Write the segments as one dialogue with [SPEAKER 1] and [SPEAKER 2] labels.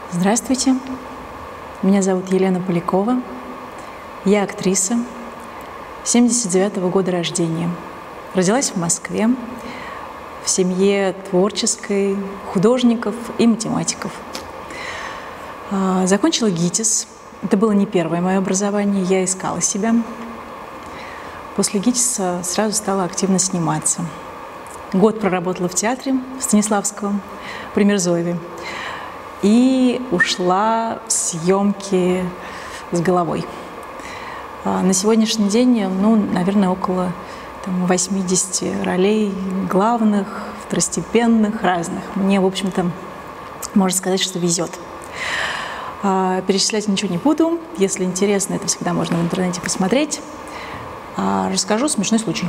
[SPEAKER 1] Здравствуйте, меня зовут Елена Полякова, я актриса, 79-го года рождения. Родилась в Москве, в семье творческой, художников и математиков. Закончила ГИТИС, это было не первое мое образование, я искала себя. После ГИТИСа сразу стала активно сниматься. Год проработала в театре в Станиславском, при Мирзоеве. И ушла в съемки с головой. На сегодняшний день, наверное, около 80 ролей главных, второстепенных, разных. Мне, в общем-то, можно сказать, что везет. Перечислять ничего не буду. Если интересно, это всегда можно в интернете посмотреть. Расскажу смешной случай.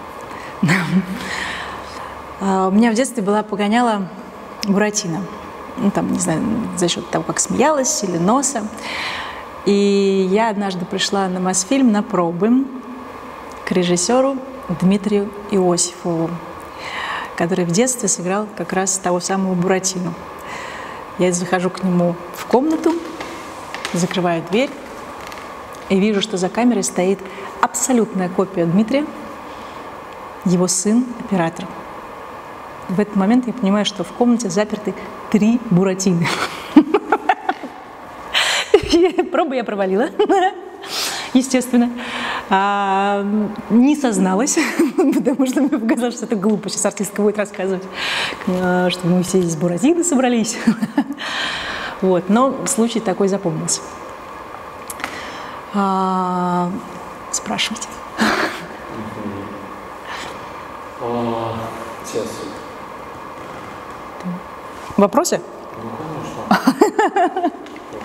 [SPEAKER 1] У меня в детстве была погоняла Буратино. Не знаю, за счет того, как смеялась, или носа. И я однажды пришла на Мосфильм на пробы к режиссеру Дмитрию Иосифову, который в детстве сыграл как раз того самого Буратино. Я захожу к нему в комнату, закрываю дверь и вижу, что за камерой стоит абсолютная копия Дмитрия, его сын, оператор. В этот момент я понимаю, что в комнате заперты 3 Буратино. Пробу я провалила, естественно. Не созналась, потому что мне показалось, что это глупо. Сейчас артистка будет рассказывать, что мы все из Буратино собрались. Но случай такой запомнился. Спрашивайте. Вопросы?
[SPEAKER 2] Конечно.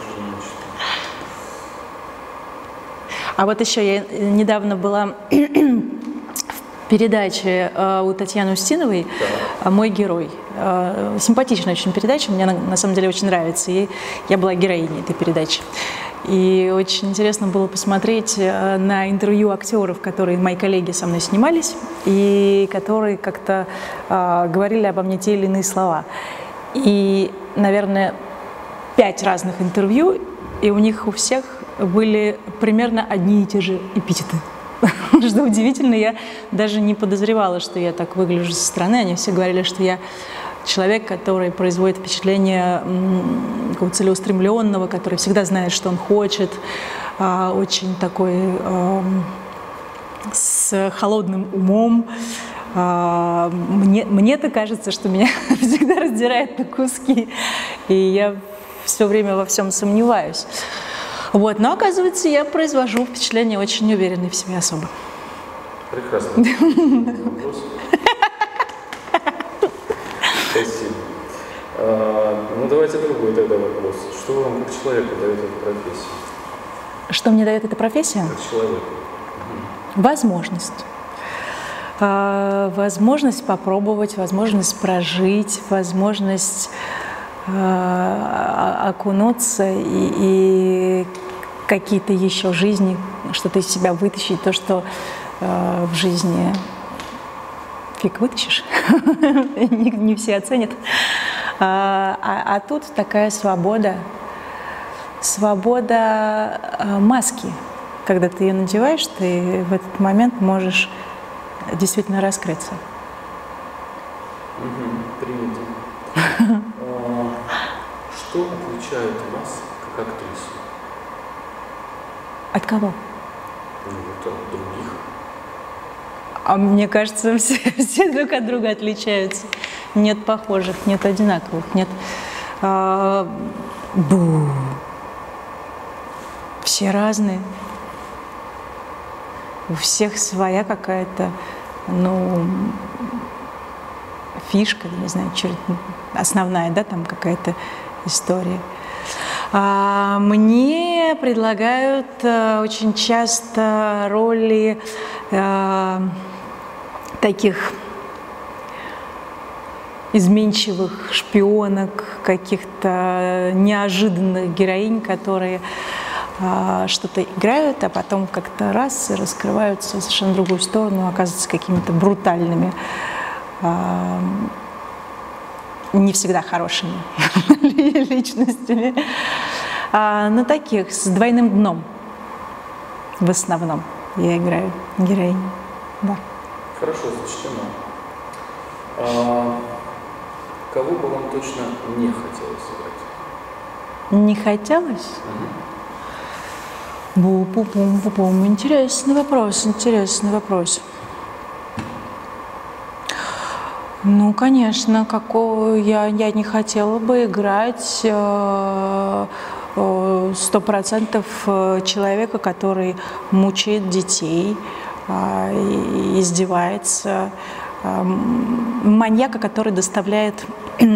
[SPEAKER 1] А вот еще я недавно была в передаче у Татьяны Устиновой «Мой герой». Симпатичная очень передача, мне она на самом деле очень нравится. И я была героиней этой передачи. И очень интересно было посмотреть на интервью актеров, которые мои коллеги со мной снимались, и которые как-то говорили обо мне те или иные слова. И, наверное, 5 разных интервью, и у них у всех были примерно одни и те же эпитеты. Что удивительно, я даже не подозревала, что я так выгляжу со стороны. Они все говорили, что я человек, который производит впечатление какого-то целеустремленного, который всегда знает, что он хочет, очень такой с холодным умом. Мне-то кажется, что меня всегда раздирает на куски, и я все время во всем сомневаюсь. Но, оказывается, я произвожу впечатление очень неуверенной в себе особо.
[SPEAKER 2] Прекрасно. Вопрос. Спасибо. Давайте другой тогда вопрос. Что вам как человеку дает эта профессия?
[SPEAKER 1] Что мне дает эта профессия?
[SPEAKER 2] Как человеку.
[SPEAKER 1] Возможность. Возможность попробовать, возможность прожить, возможность окунуться и какие-то еще жизни, что-то из себя вытащить, то, что в жизни фиг вытащишь, не все оценят. А тут такая свобода маски. Когда ты ее надеваешь, ты в этот момент можешь действительно раскрыться.
[SPEAKER 2] Принято. Что отличает вас как актрису?
[SPEAKER 1] От кого?
[SPEAKER 2] От других.
[SPEAKER 1] А мне кажется, все друг от друга отличаются. Нет похожих, нет одинаковых, нет. Все разные. У всех своя какая-то, фишка, не знаю, основная, там какая-то история. Мне предлагают очень часто роли таких изменчивых шпионок, каких-то неожиданных героинь, которые что-то играют, а потом как-то раз и раскрываются в совершенно другую сторону, оказываются какими-то брутальными. не всегда хорошими личностями, но таких, с двойным дном в основном я играю героиню. Да.
[SPEAKER 2] Хорошо, зачтено. Кого бы вам точно не хотелось играть?
[SPEAKER 1] Не хотелось? Бу-бу-бум-бу-бум. Интересный вопрос, интересный вопрос. Ну, конечно, какого я не хотела бы играть 100% человека, который мучает детей, издевается, маньяка, который доставляет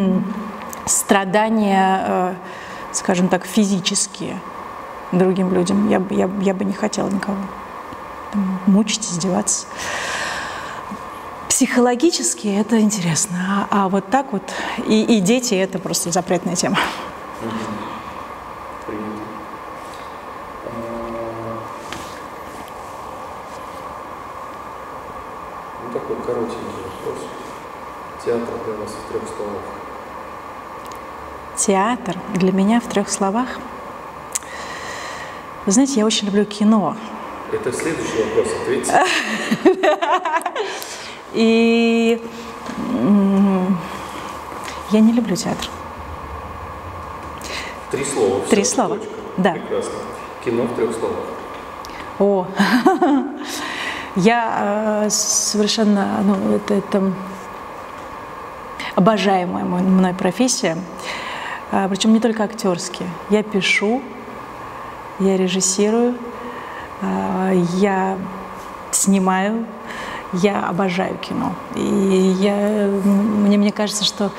[SPEAKER 1] страдания, скажем так, физические другим людям. Я бы не хотела никого мучить, издеваться. Психологически это интересно, а вот так вот и дети — это просто запретная тема.
[SPEAKER 2] Принято. Ну, такой коротенький вопрос. Театр для вас в 3 словах.
[SPEAKER 1] Театр для меня в 3 словах. Вы знаете, я очень люблю кино.
[SPEAKER 2] Это следующий вопрос, ответьте.
[SPEAKER 1] И я не люблю театр.
[SPEAKER 2] 3 слова.
[SPEAKER 1] 3 слова.
[SPEAKER 2] Точка.
[SPEAKER 1] Да.
[SPEAKER 2] Прекрасно. Кино в 3 словах.
[SPEAKER 1] О, я совершенно, это обожаемая мной профессия, причем не только актерские. Я пишу, я режиссирую, я снимаю, я обожаю кино. И мне кажется, что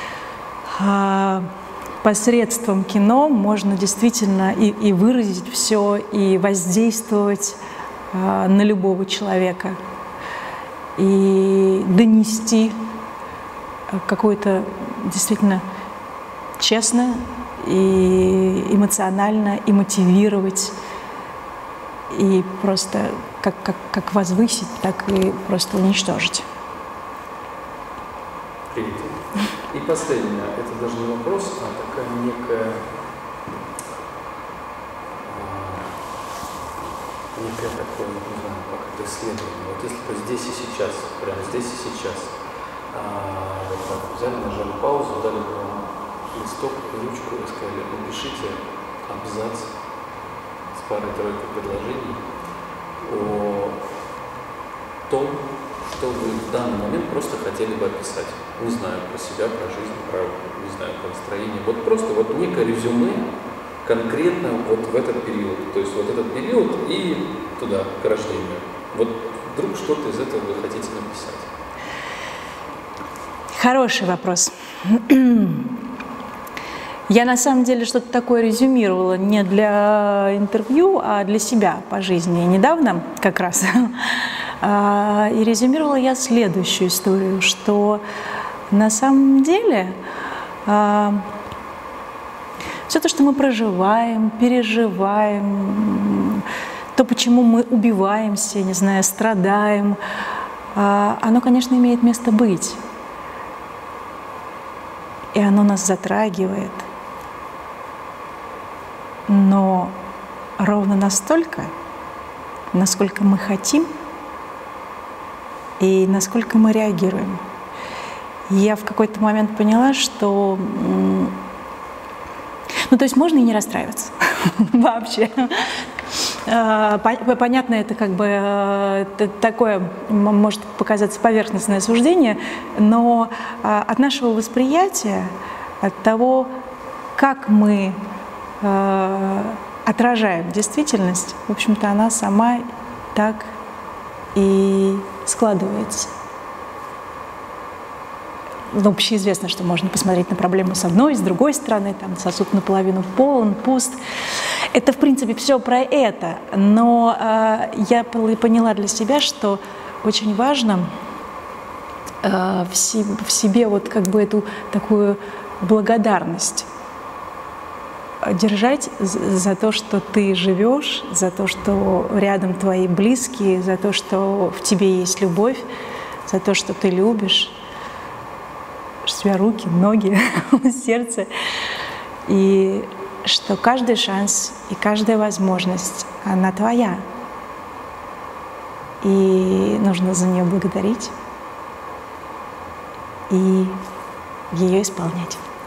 [SPEAKER 1] посредством кино можно действительно и выразить все, и воздействовать на любого человека, и донести какое-то действительно честно и эмоционально, и мотивировать, и просто как возвысить, так и просто уничтожить.
[SPEAKER 2] Принято. И последнее, это даже не вопрос, а такая некое такое, не знаю, как это исследование. Вот если бы здесь и сейчас, прямо здесь и сейчас, вот так взяли, нажали паузу, дали бы вам листок и ручку и сказали: напишите абзац с парой-тройкой предложений о том, что вы в данный момент просто хотели бы описать. Не знаю, про себя, про жизнь, не знаю, про настроение. Вот просто вот некое резюме конкретно вот в этот период. То есть вот этот период и туда, к рождению. Вот вдруг что-то из этого вы хотите написать.
[SPEAKER 1] Хороший вопрос. Я на самом деле что-то такое резюмировала не для интервью, а для себя по жизни. Недавно как раз. И резюмировала я следующую историю, что на самом деле все то, что мы проживаем, переживаем, то, почему мы убиваемся, не знаю, страдаем, оно, конечно, имеет место быть. И оно нас затрагивает. Но ровно настолько, насколько мы хотим и насколько мы реагируем. Я в какой-то момент поняла, что... то есть можно и не расстраиваться вообще. Понятно, это как бы такое, может показаться поверхностное суждение, но от нашего восприятия, от того, как мы отражаем действительность, в общем-то, она сама так и складывается. Общеизвестно, что можно посмотреть на проблему с одной, с другой стороны, там сосуд наполовину полон, пуст. Это, в принципе, все про это. Но я поняла для себя, что очень важно в себе вот как бы эту такую благодарность держать за то, что ты живешь, за то, что рядом твои близкие, за то, что в тебе есть любовь, за то, что ты любишь, себя руки, ноги, сердце. И что каждый шанс и каждая возможность, она твоя. И нужно за нее благодарить и ее исполнять.